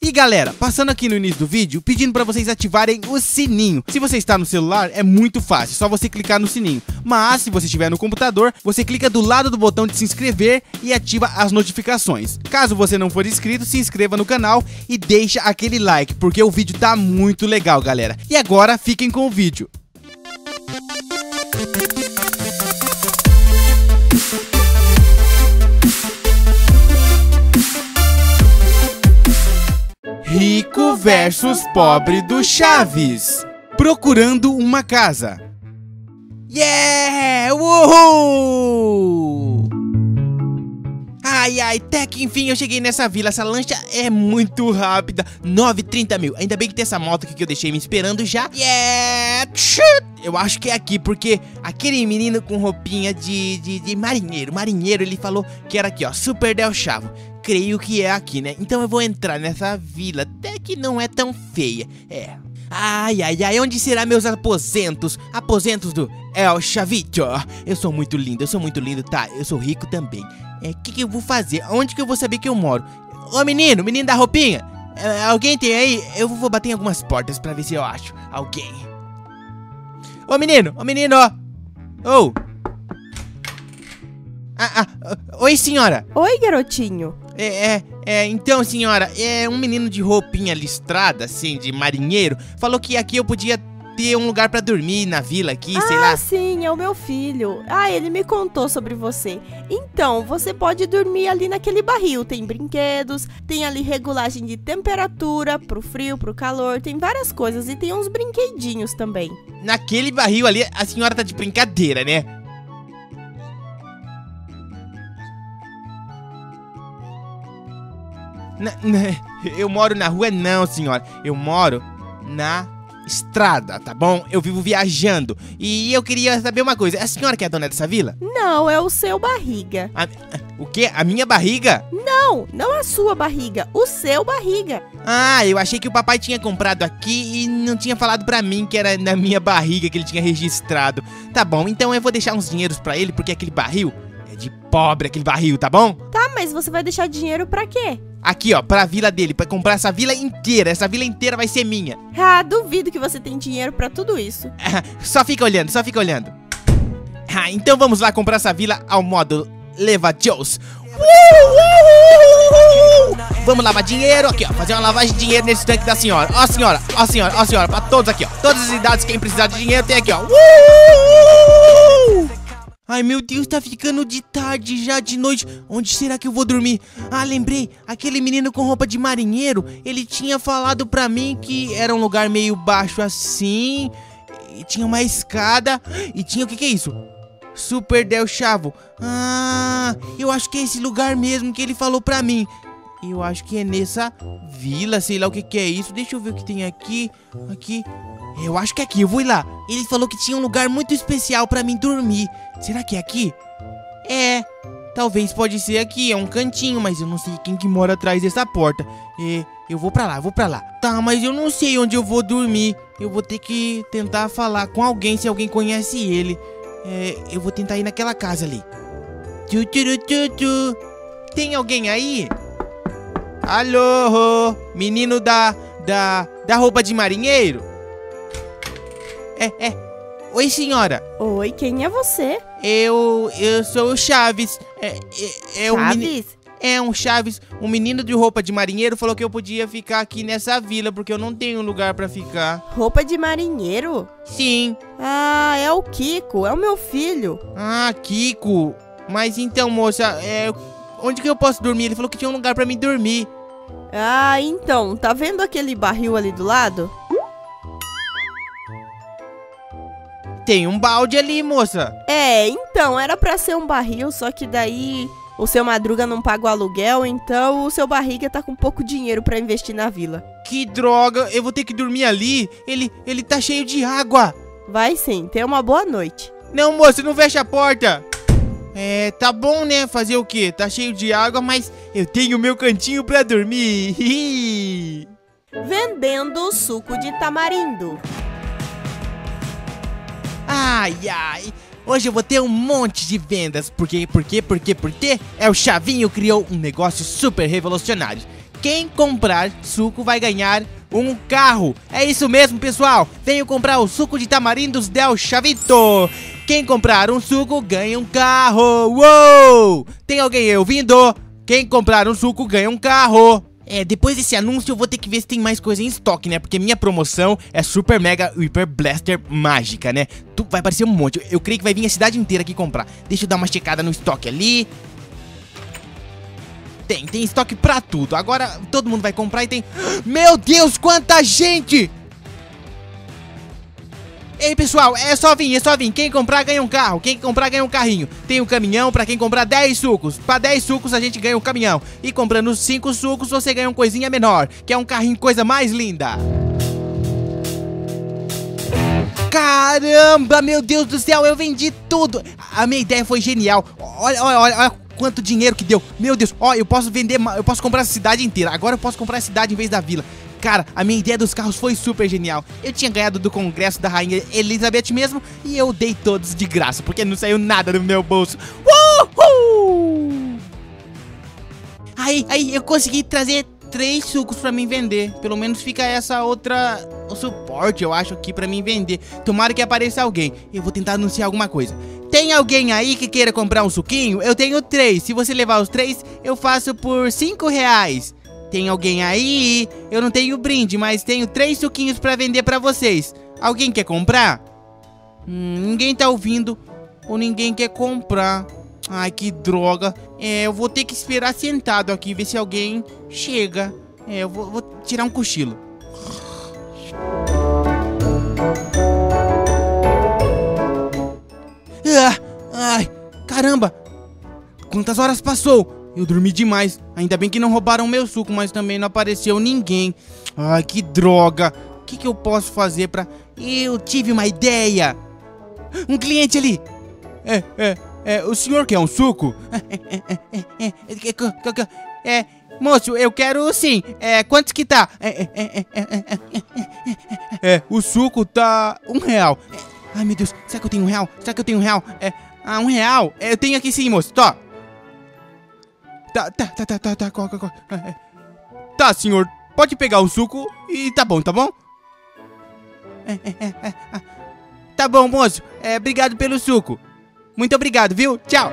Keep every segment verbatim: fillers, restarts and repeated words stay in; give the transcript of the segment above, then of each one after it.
E galera, passando aqui no início do vídeo, pedindo pra vocês ativarem o sininho. Se você está no celular, é muito fácil, só você clicar no sininho. Mas se você estiver no computador, você clica do lado do botão de se inscrever e ativa as notificações. Caso você não for inscrito, se inscreva no canal e deixa aquele like, porque o vídeo tá muito legal, galera. E agora, fiquem com o vídeo. Rico versus pobre do Chaves, procurando uma casa. Yeah! Uhul! Ai, ai, até que enfim eu cheguei nessa vila. Essa lancha é muito rápida. nove e trinta mil. Ainda bem que tem essa moto aqui que eu deixei me esperando já. Yeah! Eu acho que é aqui, porque aquele menino com roupinha de, de, de marinheiro, marinheiro, ele falou que era aqui, ó, Super Del Chavo. Creio que é aqui, né? Então eu vou entrar nessa vila, até que não é tão feia. É. Ai, ai, ai, onde será meus aposentos? Aposentos do El Chavito. Eu sou muito lindo, eu sou muito lindo, tá? Eu sou rico também. É, o que, que eu vou fazer? Onde que eu vou saber que eu moro? Ô menino, menino da roupinha, é, alguém tem aí? Eu vou bater em algumas portas pra ver se eu acho alguém. Ô menino, ô menino, ó. Ô. Ah, ah, oi senhora. Oi garotinho. É, é, é, então senhora, é um menino de roupinha listrada, assim, de marinheiro, falou que aqui eu podia ter um lugar pra dormir na vila aqui, ah, sei lá. Ah, sim, é o meu filho. Ah, ele me contou sobre você. Então, você pode dormir ali naquele barril. Tem brinquedos, tem ali regulagem de temperatura, pro frio, pro calor, tem várias coisas e tem uns brinquedinhos também. Naquele barril ali, a senhora tá de brincadeira, né? Na, na, eu moro na rua não, senhora. Eu moro na estrada, tá bom? Eu vivo viajando. E eu queria saber uma coisa. É a senhora que é a dona dessa vila? Não, é o seu barriga. A, o quê? A minha barriga? Não, não a sua barriga. O seu barriga. Ah, eu achei que o papai tinha comprado aqui e não tinha falado pra mim que era na minha barriga que ele tinha registrado. Tá bom, então eu vou deixar uns dinheiros pra ele, porque aquele barril é de pobre, aquele barril, tá bom? Tá, mas você vai deixar dinheiro pra quê? Aqui, ó, pra vila dele, pra comprar essa vila inteira. Essa vila inteira vai ser minha. Ah, duvido que você tem dinheiro pra tudo isso. Só fica olhando, só fica olhando. Ah, então vamos lá comprar essa vila ao modo Leva Joes. Vamos lavar dinheiro aqui, ó. Fazer uma lavagem de dinheiro nesse tanque da senhora. Ó, senhora, ó, senhora, ó, senhora. Pra todos aqui, ó. Todas as idades, quem precisar de dinheiro tem aqui, ó. Ai, meu Deus, tá ficando de tarde já, de noite. Onde será que eu vou dormir? Ah, lembrei, aquele menino com roupa de marinheiro, ele tinha falado pra mim que era um lugar meio baixo assim, e tinha uma escada, e tinha, o que que é isso? Super Del Chavo. Ah, eu acho que é esse lugar mesmo que ele falou pra mim. Eu acho que é nessa vila, sei lá o que que é isso. Deixa eu ver o que tem aqui, aqui. Eu acho que é aqui, eu vou ir lá. Ele falou que tinha um lugar muito especial pra mim dormir. Será que é aqui? É, talvez pode ser aqui, é um cantinho, mas eu não sei quem que mora atrás dessa porta. É, eu vou pra lá, eu vou pra lá. Tá, mas eu não sei onde eu vou dormir. Eu vou ter que tentar falar com alguém, se alguém conhece ele. É, eu vou tentar ir naquela casa ali. Tchu, tchu, tchu, tchu. Tem alguém aí? Alô, menino da, da, da roupa de marinheiro? É, é. Oi, senhora. Oi, quem é você? Eu, eu sou o Chaves. É, é, é um Chaves? meni... É um Chaves, um menino de roupa de marinheiro falou que eu podia ficar aqui nessa vila, porque eu não tenho lugar pra ficar. Roupa de marinheiro? Sim. Ah, é o Kiko, é o meu filho. Ah, Kiko. Mas então, moça, é... onde que eu posso dormir? Ele falou que tinha um lugar pra mim dormir. Ah, então, tá vendo aquele barril ali do lado? Tem um balde ali, moça. É, então, era pra ser um barril, só que daí o seu Madruga não paga o aluguel, então o seu barriga tá com pouco dinheiro pra investir na vila. Que droga, eu vou ter que dormir ali. Ele, ele tá cheio de água. Vai sim, tenha uma boa noite. Não, moça, não fecha a porta. É, tá bom, né? Fazer o quê? Tá cheio de água, mas eu tenho meu cantinho pra dormir. Vendendo suco de tamarindo. Ai, ai. Hoje eu vou ter um monte de vendas. Por quê? Por quê? Por quê? Por quê? É o Chavinho criou um negócio super revolucionário. quem comprar suco vai ganhar um carro. É isso mesmo, pessoal. Venham comprar o suco de tamarindos Del Chavito. Quem comprar um suco ganha um carro. Uou! Tem alguém ouvindo? Quem comprar um suco ganha um carro. É, depois desse anúncio eu vou ter que ver se tem mais coisa em estoque, né? Porque minha promoção é Super Mega Hyper Blaster Mágica, né? Tu, vai aparecer um monte. Eu, eu creio que vai vir a cidade inteira aqui comprar. Deixa eu dar uma checada no estoque ali. Tem, tem estoque pra tudo. Agora todo mundo vai comprar e tem... Meu Deus, quanta gente! Ei, pessoal, é só vir, é só vir. Quem comprar ganha um carro, quem comprar ganha um carrinho. Tem um caminhão pra quem comprar dez sucos. Pra dez sucos a gente ganha um caminhão. E comprando cinco sucos você ganha uma coisinha menor, que é um carrinho, coisa mais linda. Caramba, meu Deus do céu, eu vendi tudo. A minha ideia foi genial. Olha, olha, olha, olha quanto dinheiro que deu. Meu Deus, ó, eu posso vender, eu posso comprar a cidade inteira. Agora eu posso comprar a cidade em vez da vila. Cara, a minha ideia dos carros foi super genial. Eu tinha ganhado do congresso da rainha Elizabeth mesmo, e eu dei todos de graça, porque não saiu nada do meu bolso. Uhul! Aí, aí, eu consegui trazer três sucos pra mim vender. Pelo menos fica essa outra, o suporte, eu acho, aqui pra mim vender. Tomara que apareça alguém. Eu vou tentar anunciar alguma coisa. Tem alguém aí que queira comprar um suquinho? Eu tenho três. Se você levar os três, eu faço por cinco reais. Tem alguém aí? Eu não tenho brinde, mas tenho três suquinhos pra vender pra vocês. Alguém quer comprar? Hum, ninguém tá ouvindo. Ou ninguém quer comprar. Ai, que droga. É, eu vou ter que esperar sentado aqui, ver se alguém chega. É, eu vou, vou tirar um cochilo. Ah, ai, caramba. Quantas horas passou? Eu dormi demais. Ainda bem que não roubaram meu suco, mas também não apareceu ninguém. Ai, que droga. O que, que eu posso fazer pra... Eu tive uma ideia. Um cliente ali. É, é, é. O senhor quer um suco? É, é, é, é, é, moço, eu quero sim. É, quantos que tá? É, é, é, é, é, é, o suco tá um real. Ai, meu Deus. Será que eu tenho um real? Será que eu tenho um real? É, ah, um real? É, eu tenho aqui sim, moço. Tó. Tá, tá, tá, tá, tá, tá, tá, tá, tá, senhor, pode pegar o suco e tá bom, tá bom? É, é, é, é, é. Tá bom, moço, é, obrigado pelo suco. Muito obrigado, viu? Tchau.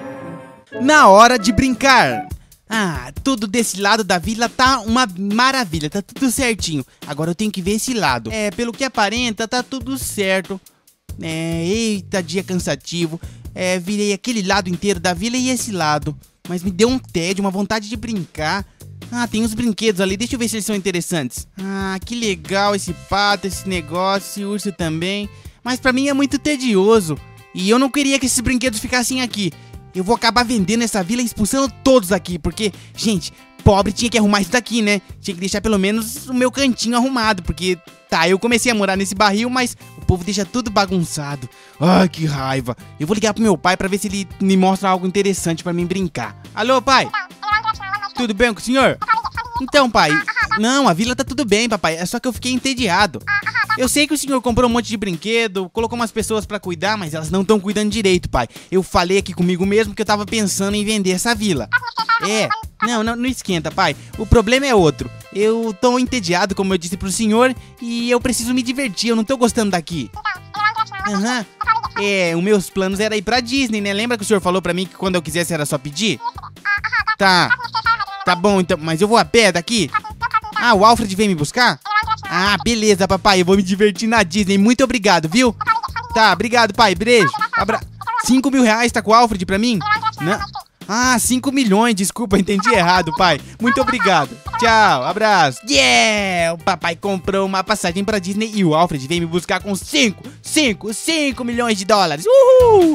Na hora de brincar. Ah, tudo desse lado da vila tá uma maravilha, tá tudo certinho. Agora eu tenho que ver esse lado. É, pelo que aparenta, tá tudo certo. É, eita, dia cansativo. É, virei aquele lado inteiro da vila e esse lado. Mas me deu um tédio, uma vontade de brincar. Ah, tem uns brinquedos ali, deixa eu ver se eles são interessantes. Ah, que legal esse pato, esse negócio, esse urso também. Mas pra mim é muito tedioso. E eu não queria que esses brinquedos ficassem aqui. Eu vou acabar vendendo essa vila e expulsando todos aqui. Porque, gente, pobre tinha que arrumar isso daqui, né? Tinha que deixar pelo menos o meu cantinho arrumado. Porque, tá, eu comecei a morar nesse barril, mas o povo deixa tudo bagunçado. Ai, que raiva. Eu vou ligar pro meu pai pra ver se ele me mostra algo interessante pra mim brincar. Alô, pai? Tudo bem com o senhor? Então, pai, não, a vila tá tudo bem, papai. É só que eu fiquei entediado. Eu sei que o senhor comprou um monte de brinquedo, colocou umas pessoas pra cuidar, mas elas não estão cuidando direito, pai. Eu falei aqui comigo mesmo que eu tava pensando em vender essa vila. É, não, não, não esquenta, pai. O problema é outro. Eu tô entediado, como eu disse pro senhor, e eu preciso me divertir, eu não tô gostando daqui. Aham. Uhum. É, os meus planos era ir pra Disney, né? Lembra que o senhor falou pra mim que quando eu quisesse era só pedir? Tá. Tá bom, então, mas eu vou a pé daqui? Ah, o Alfred vem me buscar? Ah, beleza, papai, eu vou me divertir na Disney. Muito obrigado, viu? Tá, obrigado, pai, beijo. Abra... Cinco mil reais tá com o Alfred pra mim? Não. Ah, cinco milhões, desculpa, entendi errado, pai. Muito obrigado. Tchau, abraço. Yeah! O papai comprou uma passagem pra Disney e o Alfred veio me buscar com cinco, cinco, cinco milhões de dólares. Uhul!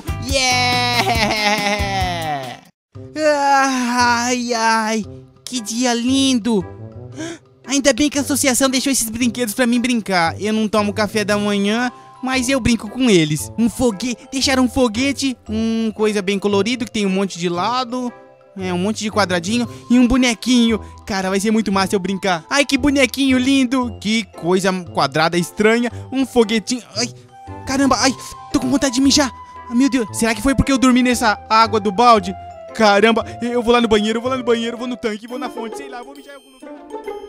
Yeah! Ai, ai, que dia lindo. Ainda bem que a associação deixou esses brinquedos pra mim brincar. Eu não tomo café da manhã, mas eu brinco com eles. Um foguete, deixaram um foguete, um coisa bem colorido que tem um monte de lado, é, um monte de quadradinho e um bonequinho. Cara, vai ser muito massa eu brincar. Ai, que bonequinho lindo. Que coisa quadrada estranha. Um foguetinho. Ai, caramba, ai, tô com vontade de mijar. Ai, meu Deus, será que foi porque eu dormi nessa água do balde? caramba. Eu vou lá no banheiro, eu vou lá no banheiro, vou no tanque, vou na fonte, sei lá, vou mijar em algum lugar.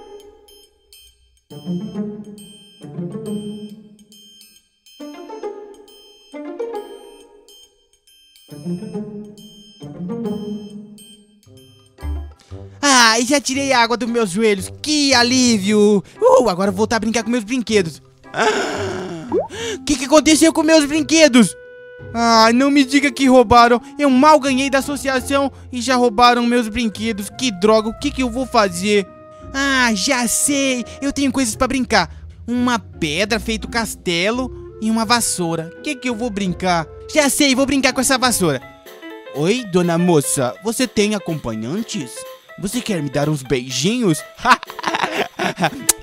Ah, e já tirei a água dos meus joelhos. Que alívio. Uh, agora vou voltar a brincar com meus brinquedos. O que, que aconteceu com meus brinquedos? Ah, não me diga que roubaram. Eu mal ganhei da associação e já roubaram meus brinquedos. Que droga, o que, que eu vou fazer? Ah, já sei. Eu tenho coisas pra brincar. Uma pedra feito castelo e uma vassoura. O que, que eu vou brincar? Já sei, vou brincar com essa vassoura. Oi, dona moça, você tem acompanhantes? Você quer me dar uns beijinhos?